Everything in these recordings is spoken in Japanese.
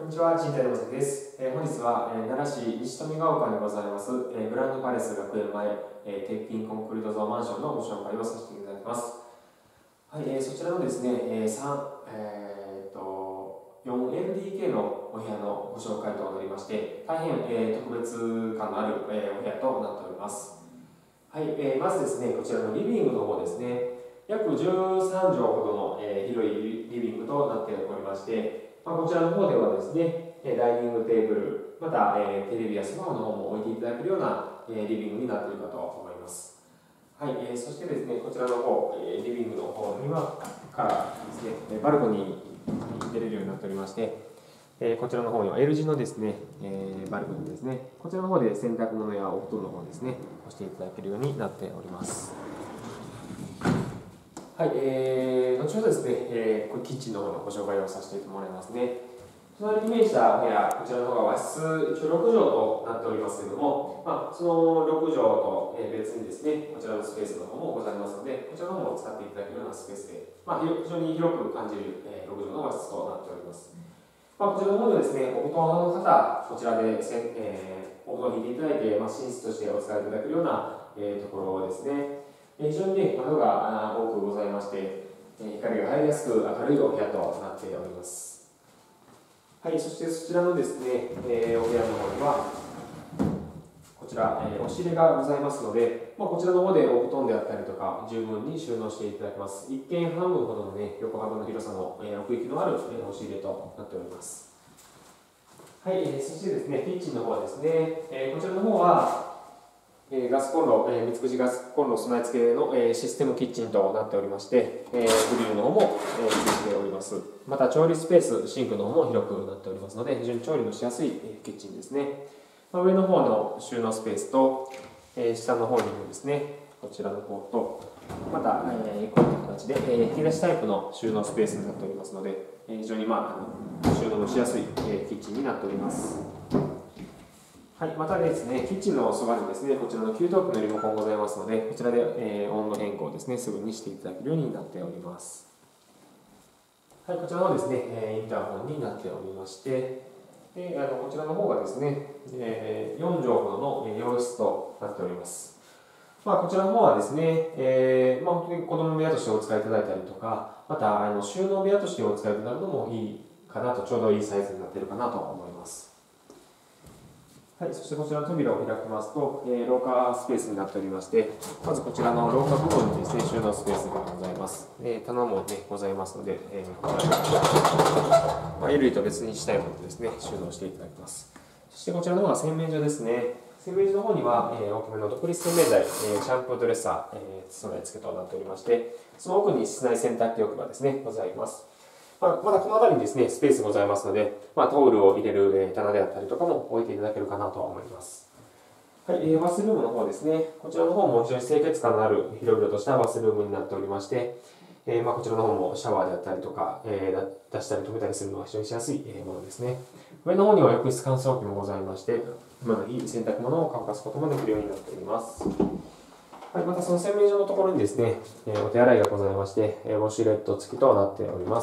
こんにちは、陳太郎です。本日は、奈良市西富ヶ丘にございます、グランドパレス学園前、鉄筋コンクリート造マンションのご紹介をさせていただきます。はい、そちらのですね、4LDK のお部屋のご紹介となりまして、大変、特別感のある、お部屋となっております。はい、まずですね、こちらのリビングの方ですね、約13畳ほどの、広いリビングとなっておりまして、こちらの方ではですね、ダイニングテーブル、また、テレビやスマホの方も置いていただけるような、リビングになっているかと思います。はい、そしてですね、こちらの方、リビングの方にはからですね、バルコニーに出れるようになっておりまして、こちらの方には L 字のですね、バルコニーですね、こちらの方で洗濯物やお布団の方ですね、干していただけるようになっております。はい、後ほどですね、これキッチンの方のご紹介をさせてもらいますね。隣に面した部屋、こちらの方が和室、一応6畳となっておりますけれども、その6畳と別にですね、こちらのスペースの方もございますので、こちらの方も使っていただけるようなスペースで、非常に広く感じる6畳の和室となっております。こちらの方でですね、お布団の方、こちらでお布団を引いていただいて、寝室としてお使いいただけるようなところですね。非常にね、窓が多くございまして、光が入りやすく明るいお部屋となっております。はい、そしてそちらのですね、お部屋の方には、こちら、押し入れがございますので、こちらの方でお布団であったりとか、十分に収納していただけます。一間半分ほどのね、横幅の広さの奥行きのある押し入れとなっております。はい、そしてですね、キッチンの方はですね、こちらの方は、ガスコンロ、三口ガスコンロ備え付けの、システムキッチンとなっておりまして、グリルの方も、ついております。また調理スペース、シンクの方も広くなっておりますので、非常に調理のしやすい、キッチンですね。上の方の収納スペースと、下の方にもですね、こちらの方と、また、こういった形で、引き出しタイプの収納スペースになっておりますので、非常に、収納のしやすい、キッチンになっております。はい、またですね、キッチンのそばにですね、こちらの給湯器のリモコンございますので、こちらで、温度変更ですね、すぐにしていただけるようになっております。はい、こちらのですね、インターホンになっておりまして、こちらの方がですね、4畳ほどの洋室となっております。こちらの方はですね、本当に子供部屋としてお使いいただいたりとか、また収納部屋としてお使いいただくのもいいかなと、ちょうどいいサイズになっているかなと思います。はい、そしてこちらの扉を開きますと、廊下スペースになっておりまして、まずこちらの廊下部分にですね、収納スペースがございます。棚もね、ございますので、こちらに、衣類と別にしたいものですね、収納していただきます。そしてこちらの方が洗面所ですね。洗面所の方には、大きめの独立洗面台、シャンプードレッサー、備え付けとなっておりまして、その奥に室内洗濯機置き場ですね、ございます。まだこの辺りにですね、スペースございますので、タオルを入れる棚であったりとかも置いていただけるかなと思います。はい、バスルームの方ですね、こちらの方も非常に清潔感のある広々としたバスルームになっておりまして、こちらの方もシャワーであったりとか、出したり止めたりするのが非常にしやすいものですね。上の方には浴室乾燥機もございまして、今のいい洗濯物を乾かすこともできるようになっております。はい、またその洗面所のところにですね、お手洗いがございまして、ウォシュレット付きとなっております。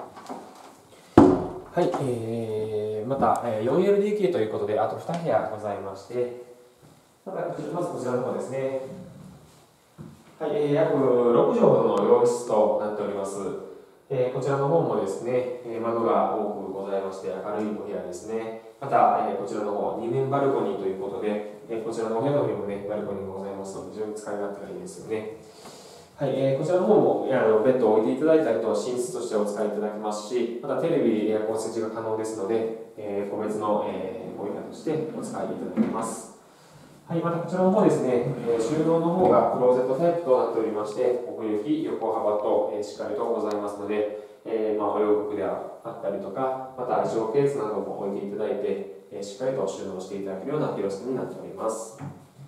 はい、また 4LDK ということで、あと2部屋ございまして、まずこちらの方ですね。はい、約6畳ほどの洋室となっております。こちらの方もですね、窓が多くございまして、明るいお部屋ですね。また、こちらの方、2面バルコニーということで、こちらのお部屋の方にもね、バルコニーがございますので、非常に使い勝手がいいですよね。はい、こちらの方もベッドを置いていただいたりと寝室としてお使いいただけますし、またテレビ、エアコン設置が可能ですので、個別の、お部屋としてお使いいただけます。はい、またこちらの方ですね、収納の方がクローゼットタイプとなっておりまして、奥行き、横幅と、しっかりとございますので、お洋服であったりとか、また衣装ケースなども置いていただいて、しっかりと収納していただけるような広さになっております。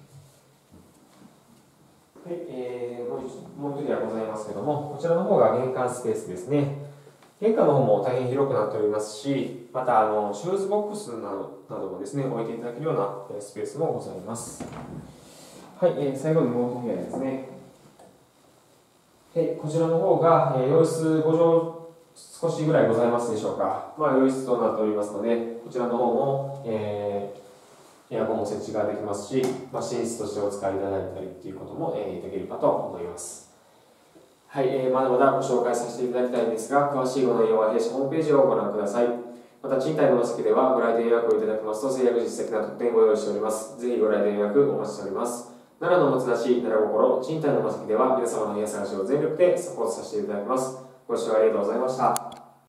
はい、もう一部屋ございますけども、こちらの方が玄関スペースですね。玄関の方も大変広くなっておりますし、またシューズボックスなどもですね、置いていただけるようなスペースもございます。はい、最後にもう一部屋ですね。こちらの方が洋室5畳少しぐらいございますでしょうか。洋室となっておりますので、こちらの方も、エアコンも設置ができますし、寝室としてお使いいただいたりっていうことも、できるかと思います。はい、まだまだご紹介させていただきたいんですが、詳しいご内容は弊社ホームページをご覧ください。また、賃貸のお席ではご来店予約をいただきますと、制約実績な特典をご用意しております。ぜひご来店予約お待ちしております。奈良のもつなし、奈良心、賃貸のお席では皆様の家探しを全力でサポートさせていただきます。ご視聴ありがとうございました。